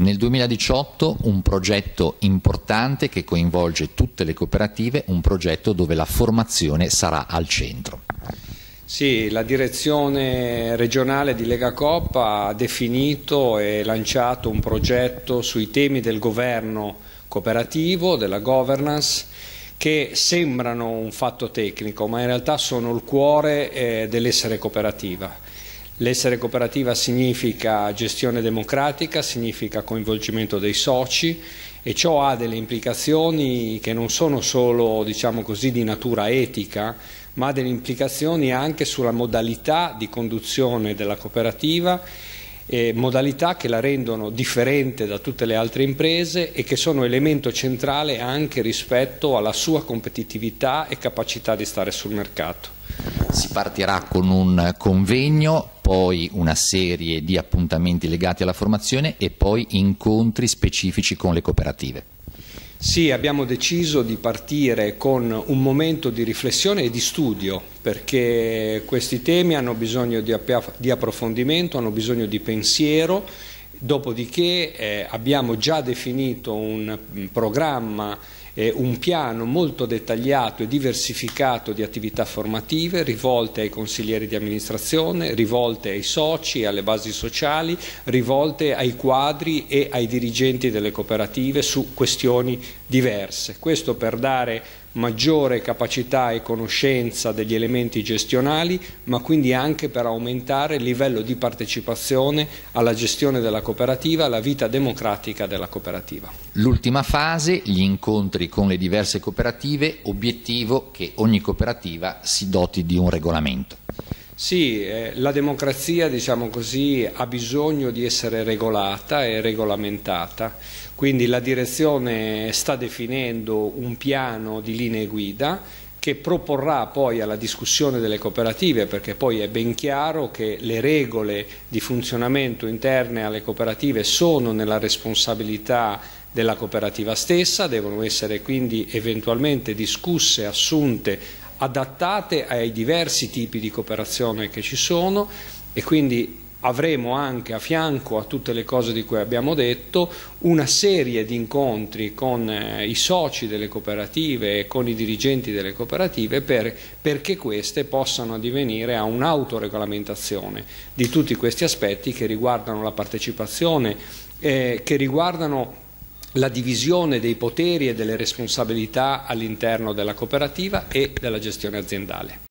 Nel 2018 un progetto importante che coinvolge tutte le cooperative, un progetto dove la formazione sarà al centro. Sì, la direzione regionale di Legacoop ha definito e lanciato un progetto sui temi del governo cooperativo, della governance, che sembrano un fatto tecnico, ma in realtà sono il cuore dell'essere cooperativa. L'essere cooperativa significa gestione democratica, significa coinvolgimento dei soci e ciò ha delle implicazioni che non sono solo, diciamo così, di natura etica, ma ha delle implicazioni anche sulla modalità di conduzione della cooperativa, modalità che la rendono differente da tutte le altre imprese e che sono elemento centrale anche rispetto alla sua competitività e capacità di stare sul mercato. Si partirà con un convegno, poi una serie di appuntamenti legati alla formazione e poi incontri specifici con le cooperative. Sì, abbiamo deciso di partire con un momento di riflessione e di studio, perché questi temi hanno bisogno di approfondimento, hanno bisogno di pensiero, dopodiché abbiamo già definito un programma, un piano molto dettagliato e diversificato di attività formative rivolte ai consiglieri di amministrazione, rivolte ai soci, alle basi sociali, rivolte ai quadri e ai dirigenti delle cooperative su questioni diverse. Questo per dare maggiore capacità e conoscenza degli elementi gestionali, ma quindi anche per aumentare il livello di partecipazione alla gestione della cooperativa, alla vita democratica della cooperativa. L'ultima fase, gli incontri con le diverse cooperative, obiettivo che ogni cooperativa si doti di un regolamento. Sì, la democrazia, diciamo così, ha bisogno di essere regolata e regolamentata, quindi la direzione sta definendo un piano di linee guida che proporrà poi alla discussione delle cooperative, perché poi è ben chiaro che le regole di funzionamento interne alle cooperative sono nella responsabilità della cooperativa stessa, devono essere quindi eventualmente discusse, assunte, adattate ai diversi tipi di cooperazione che ci sono e quindi avremo anche a fianco a tutte le cose di cui abbiamo detto una serie di incontri con i soci delle cooperative e con i dirigenti delle cooperative perché queste possano addivenire a un'autoregolamentazione di tutti questi aspetti che riguardano la partecipazione, che riguardano la divisione dei poteri e delle responsabilità all'interno della cooperativa e della gestione aziendale.